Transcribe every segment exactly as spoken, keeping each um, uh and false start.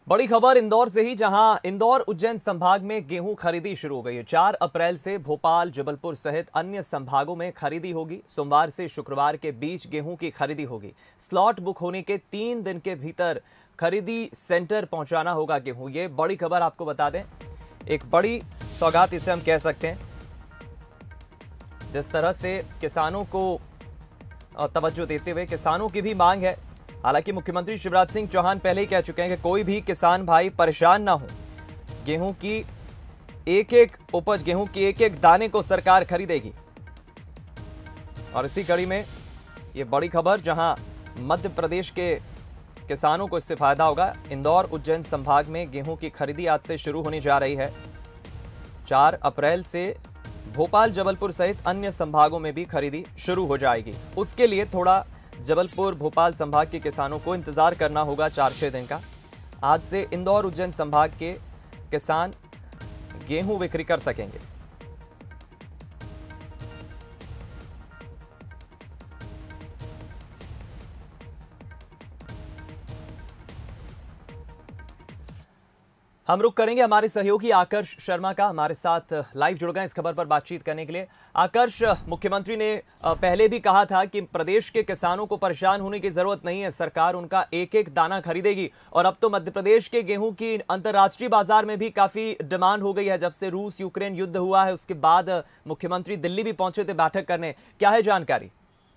बड़ी खबर इंदौर से ही, जहां इंदौर उज्जैन संभाग में गेहूं खरीदी शुरू हो गई है। चार अप्रैल से भोपाल, जबलपुर सहित अन्य संभागों में खरीदी होगी। सोमवार से शुक्रवार के बीच गेहूं की खरीदी होगी। स्लॉट बुक होने के तीन दिन के भीतर खरीदी सेंटर पहुंचाना होगा गेहूं। ये बड़ी खबर आपको बता दें, एक बड़ी सौगात इसे हम कह सकते हैं। जिस तरह से किसानों को तवज्जो देते हुए किसानों की भी मांग है। हालांकि मुख्यमंत्री शिवराज सिंह चौहान पहले ही कह चुके हैं कि कोई भी किसान भाई परेशान ना हो। गेहूं की एक एक उपज, गेहूं की एक एक दाने को सरकार खरीदेगी। और इसी कड़ी में ये बड़ी खबर, जहां मध्य प्रदेश के किसानों को इससे फायदा होगा। इंदौर उज्जैन संभाग में गेहूं की खरीदी आज से शुरू होने जा रही है। चार अप्रैल से भोपाल, जबलपुर सहित अन्य संभागों में भी खरीदी शुरू हो जाएगी। उसके लिए थोड़ा जबलपुर, भोपाल संभाग के किसानों को इंतजार करना होगा चार छह दिन का। आज से इंदौर उज्जैन संभाग के किसान गेहूं बिक्री कर सकेंगे। हम रुक करेंगे हमारे सहयोगी आकर्ष शर्मा का, हमारे साथ लाइव जुड़ गए इस खबर पर बातचीत करने के लिए। आकर्ष, मुख्यमंत्री ने पहले भी कहा था कि प्रदेश के किसानों को परेशान होने की जरूरत नहीं है, सरकार उनका एक एक दाना खरीदेगी। और अब तो मध्य प्रदेश के गेहूं की अंतर्राष्ट्रीय बाजार में भी काफी डिमांड हो गई है। जब से रूस यूक्रेन युद्ध हुआ है उसके बाद मुख्यमंत्री दिल्ली भी पहुंचे थे बैठक करने। क्या है जानकारी?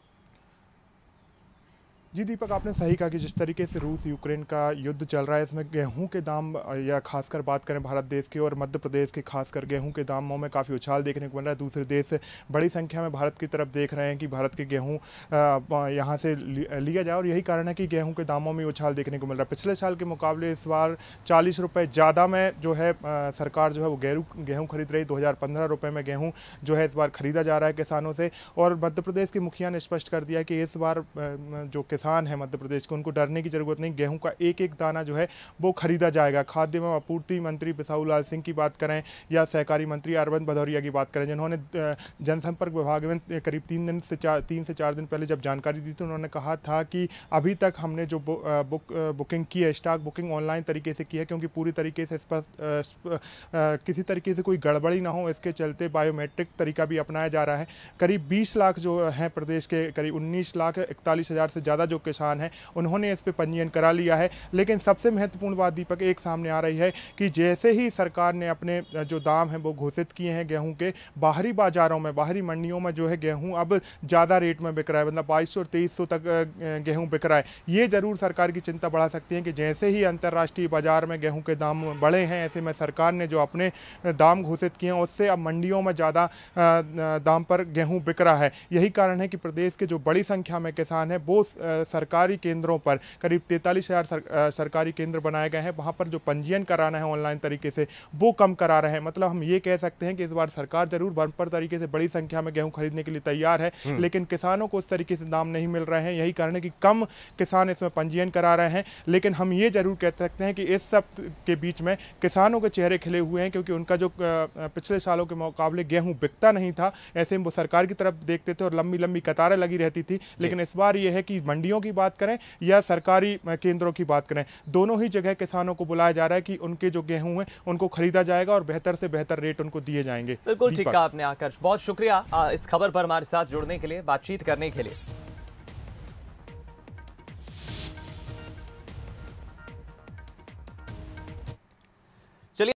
जी दीपक, आपने सही कहा कि जिस तरीके से रूस यूक्रेन का युद्ध चल रहा है, इसमें गेहूं के दाम, या खासकर बात करें भारत देश के और मध्य प्रदेश के, खासकर गेहूं के दामों में काफ़ी उछाल देखने को मिल रहा है। दूसरे देश बड़ी संख्या में भारत की तरफ देख रहे हैं कि भारत के गेहूं यहां से लिया जाए, और यही कारण है कि गेहूं के दामों में उछाल देखने को मिल रहा है। पिछले साल के मुकाबले इस बार चालीस रुपये ज़्यादा में जो है सरकार जो है वो गेहूँ गेहूँ खरीद रही। दो हज़ार पंद्रह रुपये में गेहूँ जो है इस बार खरीदा जा रहा है किसानों से। और मध्य प्रदेश के मुखिया ने स्पष्ट कर दिया कि इस बार जो किसान है मध्य प्रदेश को, उनको डरने की जरूरत नहीं, गेहूं का एक एक दाना जो है वो खरीदा जाएगा। खाद्य एवं आपूर्ति मंत्री बिसाहू लाल सिंह की बात करें या सहकारी मंत्री अरविंद भदौरिया की बात करें, जिन्होंने जनसंपर्क विभाग में करीब तीन दिन से चार तीन से चार दिन पहले जब जानकारी दी थी, उन्होंने कहा था कि अभी तक हमने जो बुक बुकिंग की है, स्टॉक बुकिंग ऑनलाइन तरीके से की है, क्योंकि पूरी तरीके से इस पर किसी तरीके से कोई गड़बड़ी ना हो, इसके चलते बायोमेट्रिक तरीका भी अपनाया जा रहा है। करीब बीस लाख जो है प्रदेश के, करीब उन्नीस लाख इकतालीस हज़ार से ज़्यादा जो किसान हैं उन्होंने इस पे पंजीयन करा लिया है। लेकिन सबसे महत्वपूर्ण बात दीपक एक सामने आ रही है कि जैसे ही सरकार ने अपने जो दाम हैं वो घोषित किए हैं गेहूं के, बाहरी बाजारों में, बाहरी मंडियों में जो है गेहूं अब ज़्यादा रेट में बिक रहा है, मतलब बाईस सौ और तेईस सौ तक गेहूं बिक रहा है। ये जरूर सरकार की चिंता बढ़ा सकती है कि जैसे ही अंतर्राष्ट्रीय बाजार में गेहूँ के दाम बढ़े हैं, ऐसे में सरकार ने जो अपने दाम घोषित किए हैं उससे अब मंडियों में ज़्यादा दाम पर गेहूँ बिक रहा है। यही कारण है कि प्रदेश के जो बड़ी संख्या में किसान हैं वो सरकारी केंद्रों पर, करीब तैंतालीस हजार सर, सरकारी केंद्र बनाए गए हैं, वहां पर जो पंजीयन कराना है ऑनलाइन तरीके से वो कम करा रहे हैं। मतलब हम ये कह सकते हैं कि इस बार सरकार जरूर बम्पर तरीके से बड़ी संख्या में गेहूं खरीदने के लिए तैयार है, लेकिन किसानों को उस तरीके से दाम नहीं मिल रहे हैं। यही कारण है कि कम किसान इसमें पंजीयन करा रहे हैं। लेकिन हम ये जरूर कह सकते हैं कि इस सब के बीच में किसानों के चेहरे खिले हुए हैं, क्योंकि उनका जो पिछले सालों के मुकाबले गेहूँ बिकता नहीं था, ऐसे में वो सरकार की तरफ देखते थे और लंबी लंबी कतारें लगी रहती थी। लेकिन इस बार ये है कि मंडियों की बात करें या सरकारी केंद्रों की बात करें, दोनों ही जगह किसानों को बुलाया जा रहा है कि उनके जो गेहूं हैं उनको खरीदा जाएगा और बेहतर से बेहतर रेट उनको दिए जाएंगे। बिल्कुल ठीक कहा आपने आकर्ष, बहुत शुक्रिया इस खबर पर हमारे साथ जुड़ने के लिए, बातचीत करने के लिए।